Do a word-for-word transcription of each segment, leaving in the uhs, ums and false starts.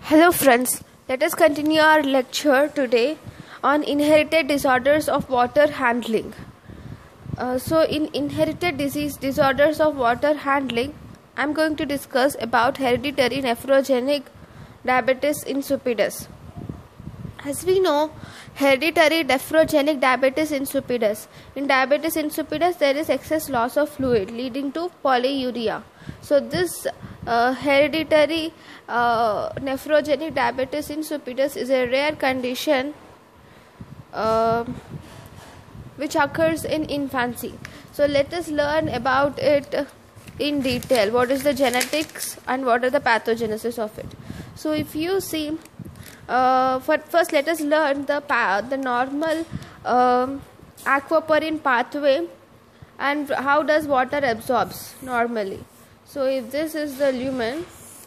Hello friends, let us continue our lecture today on inherited disorders of water handling. Uh, so in inherited disease disorders of water handling, I am going to discuss about hereditary nephrogenic diabetes insipidus. As we know, hereditary nephrogenic diabetes insipidus. In diabetes insipidus, there is excess loss of fluid leading to polyuria. So this uh, hereditary uh, nephrogenic diabetes insipidus is a rare condition uh, which occurs in infancy. So let us learn about it in detail. What is the genetics and what are the pathogenesis of it? So if you see, uh, for first let us learn the the normal um, aquaporin pathway and how does water absorbs normally. So if this is the lumen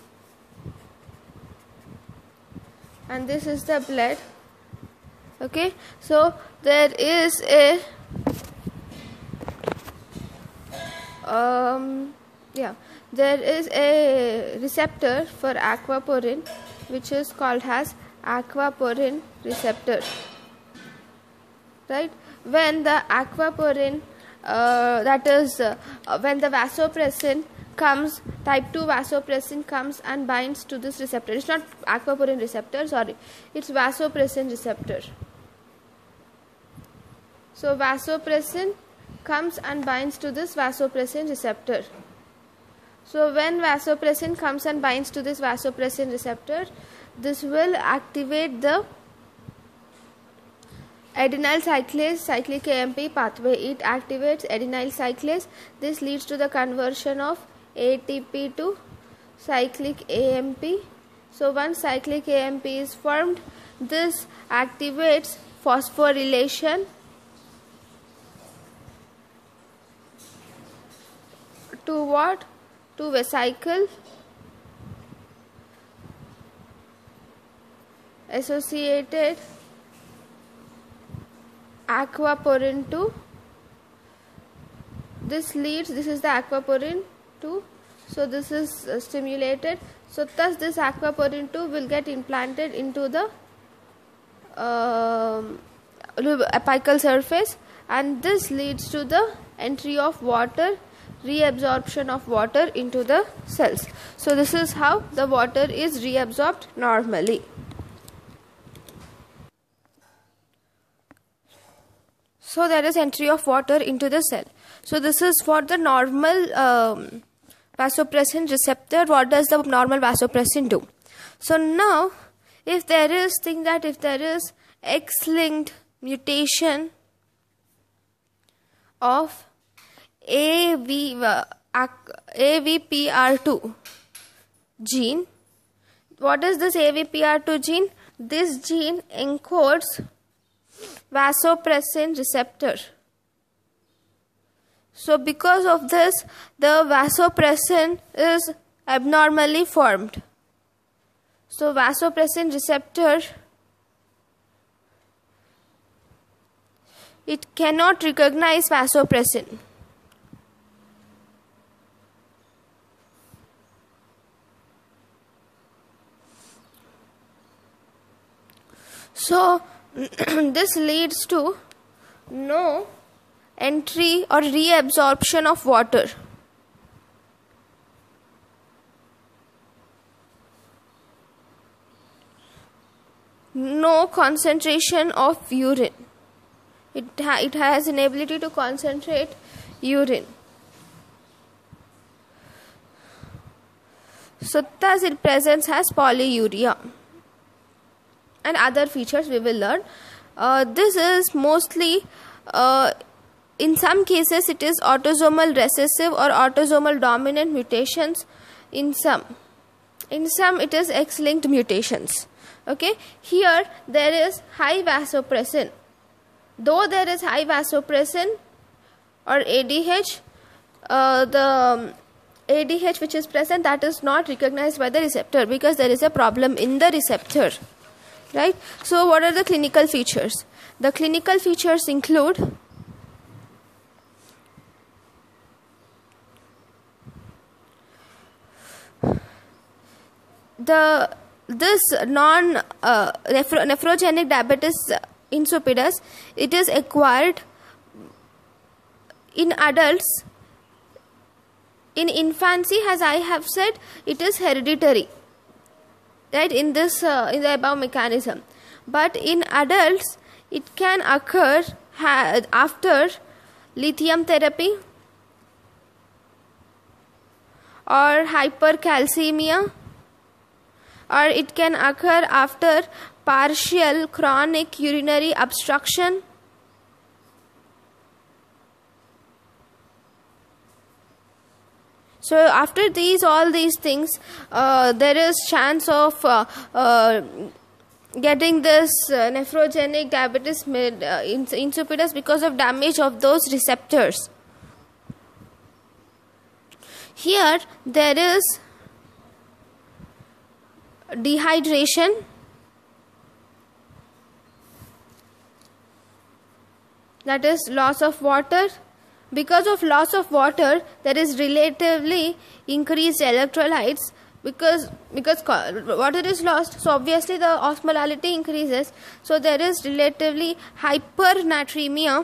and this is the blood, okay, so there is a um, yeah there is a receptor for aquaporin which is called as aquaporin receptor, right? When the aquaporin uh, that is uh, when the vasopressin comes, type two vasopressin comes and binds to this receptor. It's not aquaporin receptor, sorry, it's vasopressin receptor. So vasopressin comes and binds to this vasopressin receptor. So when vasopressin comes and binds to this vasopressin receptor, this will activate the adenyl cyclase cyclic A M P pathway. It activates adenyl cyclase. This leads to the conversion of A T P to cyclic A M P. So once cyclic A M P is formed, this activates phosphorylation to what? To vesicle associated aquaporin two. This leads, this is the aquaporin two, so this is uh, stimulated. So thus this aquaporin two will get implanted into the uh, apical surface, and this leads to the entry of water, reabsorption of water into the cells. So this is how the water is reabsorbed normally. So there is entry of water into the cell. So this is for the normal um, vasopressin receptor. What does the normal vasopressin do? So now, if there is, think that if there is X-linked mutation of A V P R two gene, what is this A V P R two gene? This gene encodes vasopressin receptor. So because of this, the vasopressin is abnormally formed. So vasopressin receptor, it cannot recognize vasopressin. So this leads to no entry or reabsorption of water. No concentration of urine. It, ha it has an ability to concentrate urine. So thus it presents as polyuria. And other features we will learn. Uh, this is mostly, uh, in some cases it is autosomal recessive or autosomal dominant mutations. In some, in some it is X-linked mutations. Okay, here there is high vasopressin. Though there is high vasopressin or A D H, uh, the A D H which is present, that is not recognized by the receptor because there is a problem in the receptor. Right? So what are the clinical features? The clinical features include the this non uh, nephro nephrogenic diabetes insipidus, it is acquired in adults. In infancy, as I have said, it is hereditary, right, in this uh, in the above mechanism. But in adults, it can occur ha after lithium therapy or hypercalcemia, or it can occur after partial chronic urinary obstruction, so after these all these things, uh, there is chance of uh, uh, getting this uh, nephrogenic diabetes mid, uh, insipidus because of damage of those receptors. Here there is dehydration, that is loss of water. Because of loss of water, there is relatively increased electrolytes, because because water is lost, so obviously the osmolality increases, so there is relatively hypernatremia.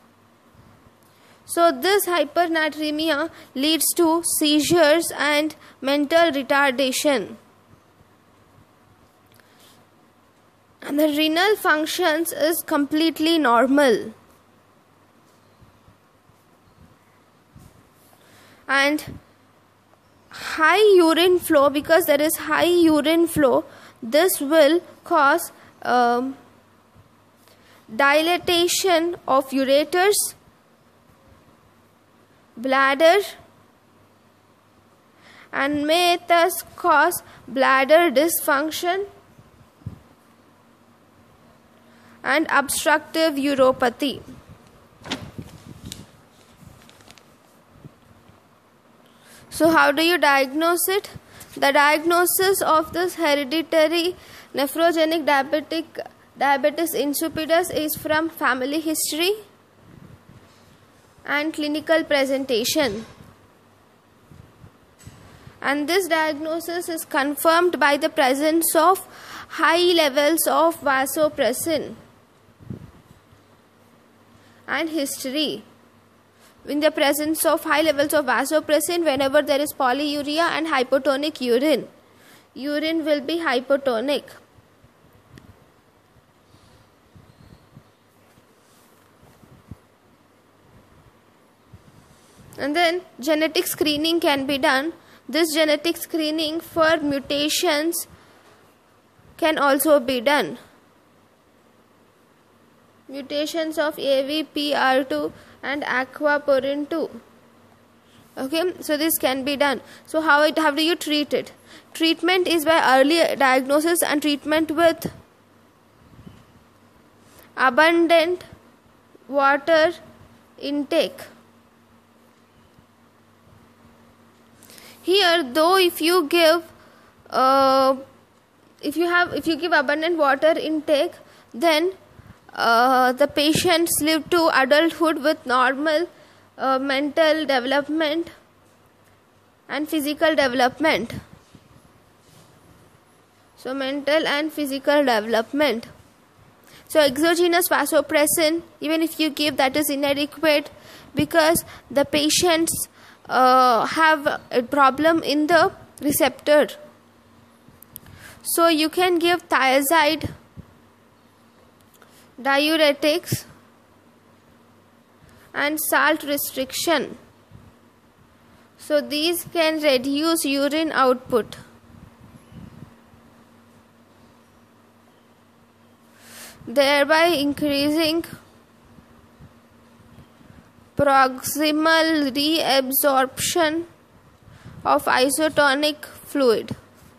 So this hypernatremia leads to seizures and mental retardation. And the renal functions is completely normal. And high urine flow, because there is high urine flow, this will cause um, dilatation of ureters, bladder, and may thus cause bladder dysfunction and obstructive uropathy. So how do you diagnose it? The diagnosis of this hereditary nephrogenic diabetic diabetes insipidus is from family history and clinical presentation. And this diagnosis is confirmed by the presence of high levels of vasopressin and history. In the presence of high levels of vasopressin, whenever there is polyuria and hypotonic urine, urine will be hypotonic. And then genetic screening can be done. This genetic screening for mutations can also be done. Mutations of A V P R two and aquaporin two. Okay, so this can be done. So how it, how do you treat it? Treatment is by early diagnosis and treatment with abundant water intake. Here, though, if you give uh, if you have if you give abundant water intake, then Uh, the patients live to adulthood with normal uh, mental development and physical development. So mental and physical development. So exogenous vasopressin, even if you give, that is inadequate, because the patients uh, have a problem in the receptor. So you can give thiazide, diuretics, and salt restriction. So these can reduce urine output. Thereby increasing proximal reabsorption of isotonic fluid.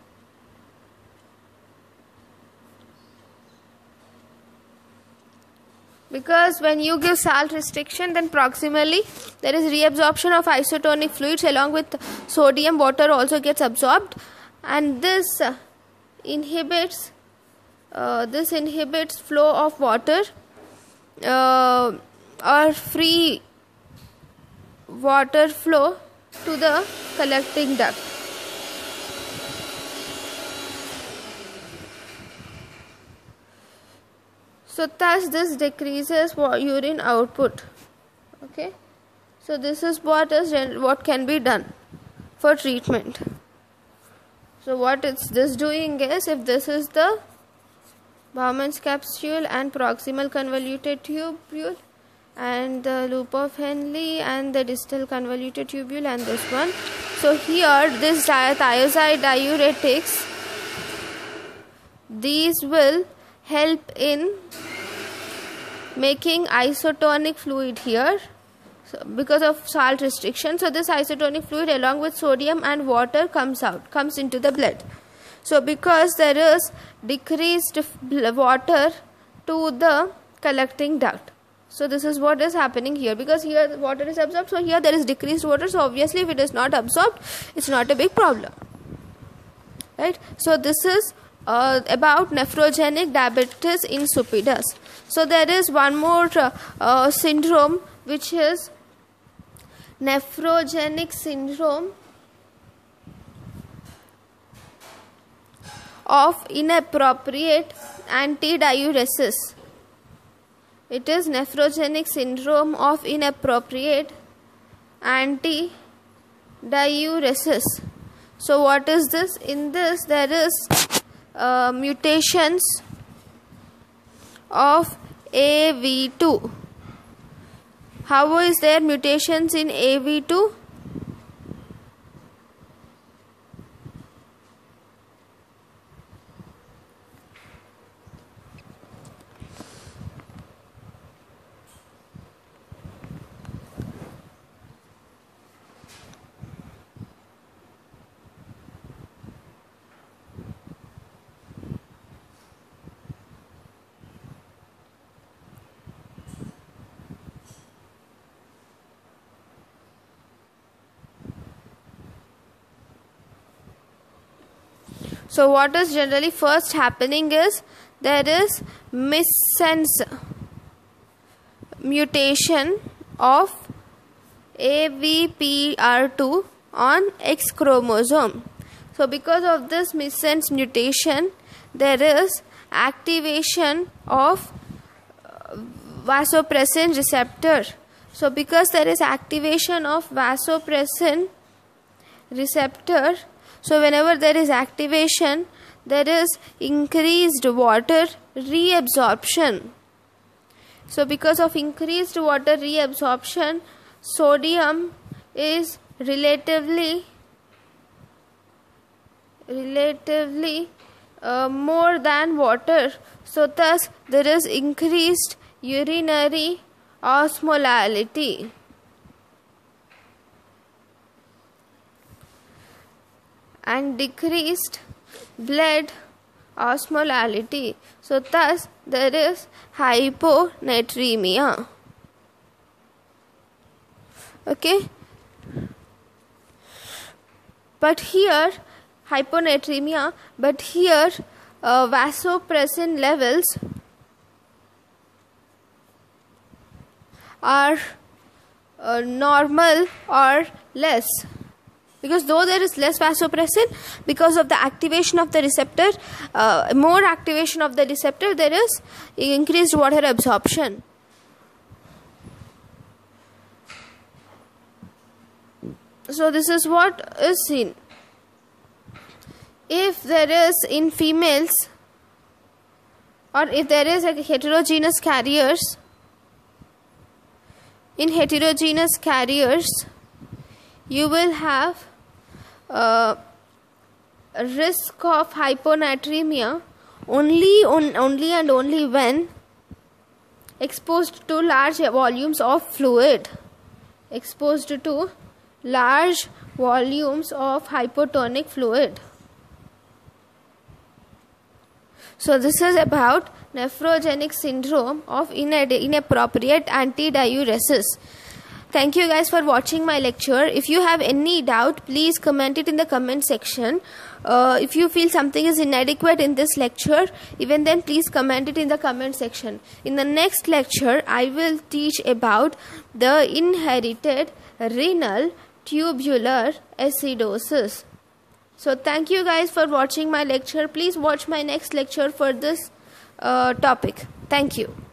Because when you give salt restriction, then proximally there is reabsorption of isotonic fluids, along with sodium. Water also gets absorbed, and this uh, inhibits uh, this inhibits flow of water uh, or free water flow to the collecting duct. So thus this decreases urine output. Okay, so this is what is what can be done for treatment. So what it's this doing is, if this is the Bowman's capsule and proximal convoluted tubule and the loop of Henle and the distal convoluted tubule and this one. So here this thiazide diuretics, these will help in making isotonic fluid here, so because of salt restriction. So this isotonic fluid along with sodium and water comes out, comes into the blood. So because there is decreased water to the collecting duct. So this is what is happening here, because here water is absorbed, so here there is decreased water, so obviously if it is not absorbed, it's not a big problem, right? So this is uh, about nephrogenic diabetes insipidus. So there is one more uh, uh, syndrome, which is nephrogenic syndrome of inappropriate antidiuresis. It is nephrogenic syndrome of inappropriate antidiuresis. So what is this? In this there is uh, mutations of A V two. How is there mutations in A V two? So what is generally first happening is, there is missense mutation of A V P R two on X chromosome. So because of this missense mutation, there is activation of vasopressin receptor. So because there is activation of vasopressin receptor, so whenever there is activation, there is increased water reabsorption. So because of increased water reabsorption, sodium is relatively relatively uh, more than water. So thus there is increased urinary osmolality. And decreased blood osmolality. So thus there is hyponatremia. Okay, but here hyponatremia, but here uh, vasopressin levels are uh, normal or less. Because though there is less vasopressin, because of the activation of the receptor, uh, more activation of the receptor, there is increased water absorption. So this is what is seen. If there is in females, or if there is a heterogeneous carriers, in heterogeneous carriers, you will have Uh, risk of hyponatremia only on, only and only when exposed to large volumes of fluid, exposed to large volumes of hypotonic fluid. So this is about nephrogenic syndrome of inappropriate antidiuresis. Thank you guys for watching my lecture. If you have any doubt, please comment it in the comment section. Uh, if you feel something is inadequate in this lecture, even then please comment it in the comment section. In the next lecture, I will teach about the inherited renal tubular acidosis. So thank you guys for watching my lecture. Please watch my next lecture for this uh, topic. Thank you.